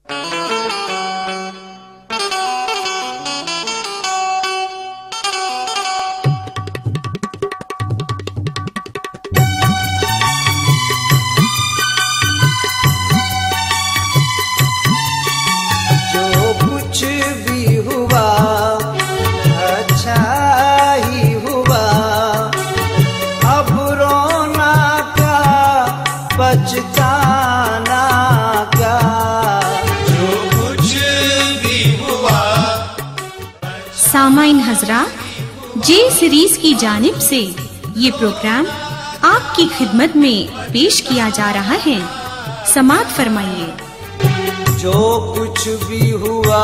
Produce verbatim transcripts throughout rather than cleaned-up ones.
पछताना क्या, जो कुछ भी हुआ। सामाइन हजरात, जे सीरीज की जानिब से ये प्रोग्राम आपकी खिदमत में पेश किया जा रहा है। समाअत फरमाइए। जो कुछ भी हुआ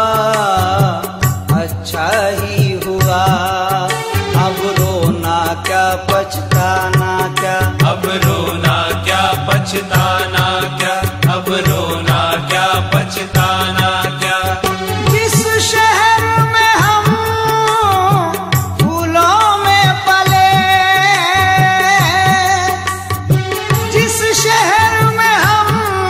अच्छा ही हुआ, अब रोना क्या पछताना क्या, अब रोना क्या पछताना क्या, अब रोना क्या पछताना क्या। जिस शहर में हम फूलों में पले, जिस शहर में हम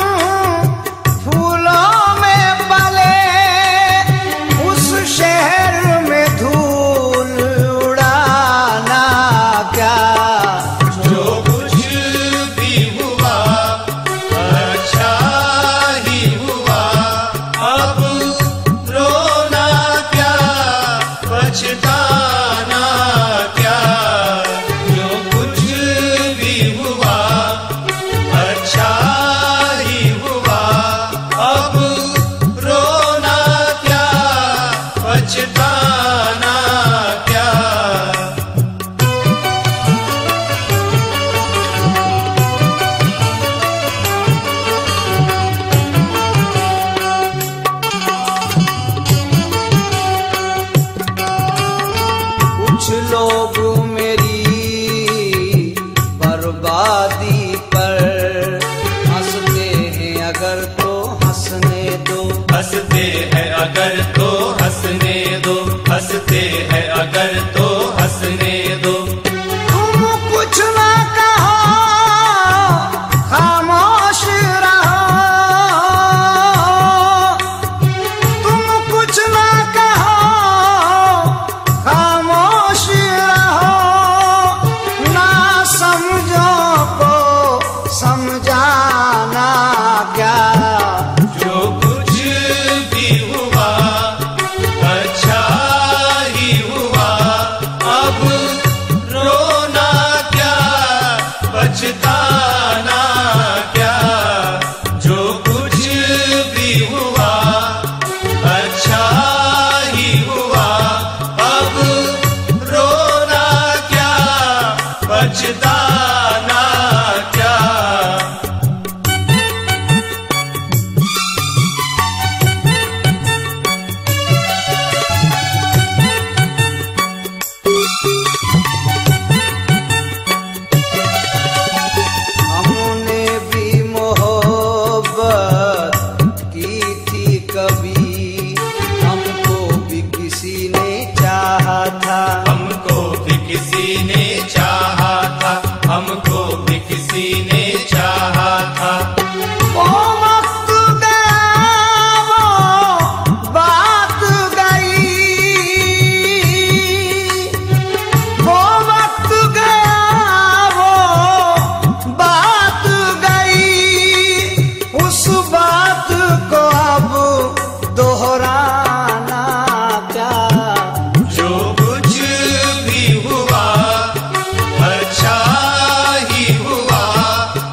फूलों में पले, उस शहर में धूल उड़ाना क्या, जो कुछ भी हुआ अच्छा ही हुआ, अब रोना क्या पछताना क्या। जो कुछ भी हुआ अच्छा ही हुआ, अब रोना क्या पछताना क्या। कुछ लोग मेरी बर्बादी पर हंसते हैं, अगर तो हंसने दो, हंसते हैं अगर तो हंसने दो, हंसते हैं अगर तो हंसने दो। तुम कुछ ना कहो खामोश रहो, तुम कुछ ना कहो खामोश रहो, ना समझो को समझाना क्या, जो कुछ भी हुआ अच्छा ही हुआ, अब रोना क्या पछताना क्या। जो कुछ भी हुआ अच्छा ही हुआ, अब रोना क्या पछताना क्या। हमने भी मोहब्बत की थी कभी, हमको भी किसी ने चाहा था, हमको भी किसी ने चाहा था, हमको भी किसी ने चाहा था। वो वक्त गया वो बात गई, वो वक्त गया वो बात गई, उस बात को अब दोहराना क्या, जो कुछ भी हुआ अच्छा ही हुआ,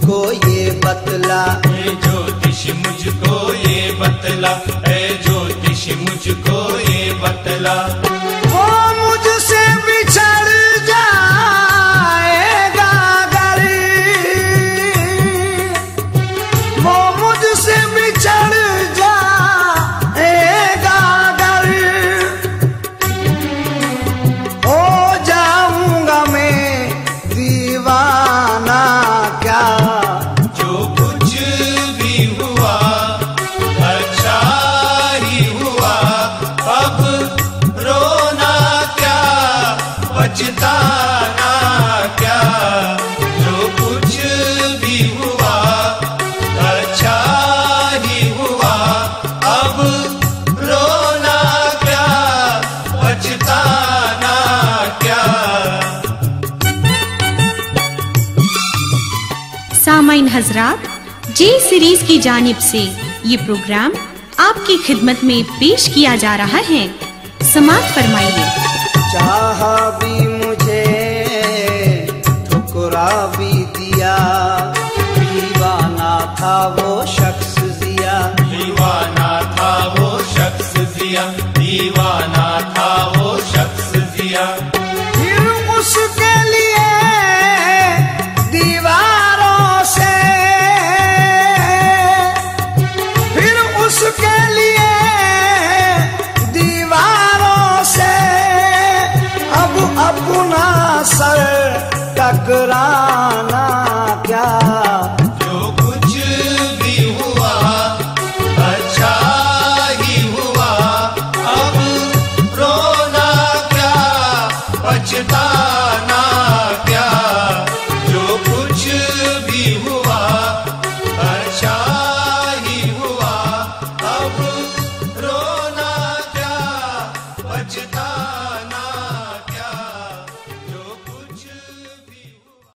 मुझको ये बतला, ए ज्योतिष मुझको ये बतला, ए ज्योतिष मुझको ये बतला। वो मुझसे बिछड़ जाएगा अगर, वो मुझसे बिछड़ जाएगा अगर, हो जाऊंगा मैं दीवाना क्या। जो कुछ भी हुआ अच्छा ही हुआ, अब रोना क्या पछताना क्या। जो कुछ भी हुआ अच्छा ही हुआ, अब रोना क्या पछताना क्या। सामाइन हजरात, जे सीरीज की जानिब से ये प्रोग्राम आपकी खिदमत में पेश किया जा रहा है। समाअत फरमाइए। चाहा भी मुझे ठुकरा भी दिया, दीवाना था वो शख्स जिया, दीवाना था वो शख्स जिया, दीवाना था वो शख्स जिया। फिर उसके लिए दीवारों से, फिर उसके लिए दीवारों से अब अपना सर टकराना क्या। जो कुछ भी हुआ अच्छा ही हुआ, अब रोना क्या पछताना क्या। जो कुछ भी हुआ अच्छा ही हुआ, अब रोना क्या पछताना